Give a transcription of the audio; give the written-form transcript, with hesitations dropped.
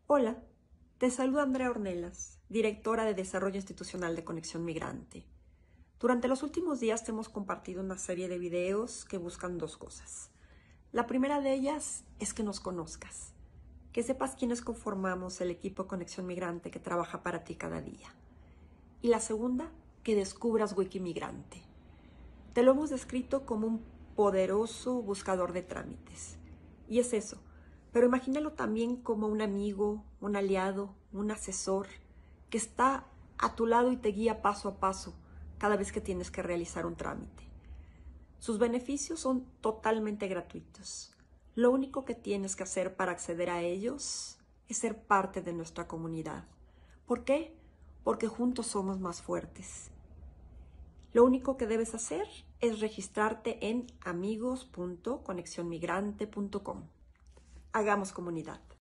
Hola, te saluda Andrea Ornelas, directora de Desarrollo Institucional de Conexión Migrante. Durante los últimos días te hemos compartido una serie de videos que buscan dos cosas. La primera de ellas es que nos conozcas, que sepas quiénes conformamos el equipo Conexión Migrante que trabaja para ti cada día. Y la segunda, que descubras Wikimigrante. Te lo hemos descrito como un poderoso buscador de trámites. Y es eso. Pero imagínalo también como un amigo, un aliado, un asesor que está a tu lado y te guía paso a paso cada vez que tienes que realizar un trámite. Sus beneficios son totalmente gratuitos. Lo único que tienes que hacer para acceder a ellos es ser parte de nuestra comunidad. ¿Por qué? Porque juntos somos más fuertes. Lo único que debes hacer es registrarte en amigos.conexionmigrante.com. Hagamos comunidad.